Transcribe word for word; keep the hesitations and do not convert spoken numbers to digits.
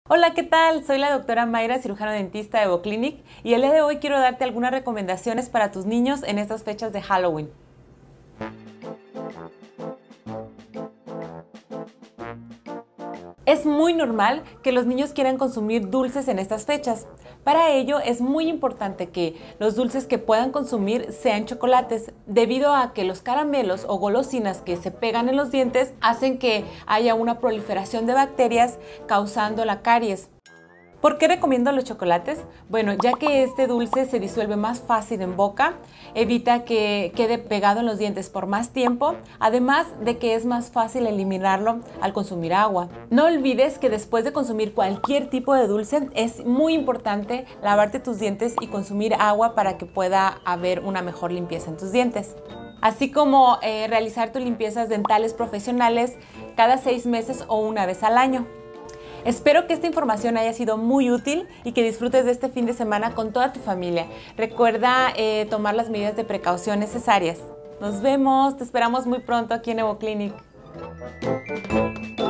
Hola, ¿qué tal? Soy la doctora Mayra, cirujano dentista de Evoclinic, y el día de hoy quiero darte algunas recomendaciones para tus niños en estas fechas de Halloween. Es muy normal que los niños quieran consumir dulces en estas fechas. Para ello es muy importante que los dulces que puedan consumir sean chocolates, debido a que los caramelos o golosinas que se pegan en los dientes hacen que haya una proliferación de bacterias causando la caries. ¿Por qué recomiendo los chocolates? Bueno, ya que este dulce se disuelve más fácil en boca, evita que quede pegado en los dientes por más tiempo, además de que es más fácil eliminarlo al consumir agua. No olvides que después de consumir cualquier tipo de dulce es muy importante lavarte tus dientes y consumir agua para que pueda haber una mejor limpieza en tus dientes. Así como eh, realizar tus limpiezas dentales profesionales cada seis meses o una vez al año. Espero que esta información haya sido muy útil y que disfrutes de este fin de semana con toda tu familia. Recuerda eh, tomar las medidas de precaución necesarias. Nos vemos, te esperamos muy pronto aquí en Evoclinic.